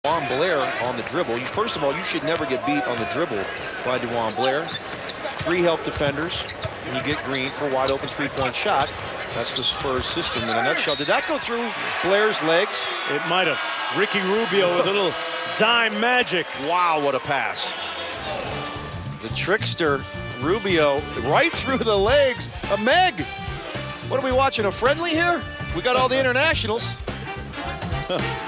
DeJuan Blair on the dribble. First of all, you should never get beat on the dribble by DeJuan Blair. 3 help defenders, and you get Green for a wide open 3-point shot. That's the Spurs system in a nutshell. Did that go through Blair's legs? It might have. Ricky Rubio with a little dime magic. Wow, what a pass. The trickster, Rubio, right through the legs. Meg, what are we watching, a friendly here? We got all the internationals.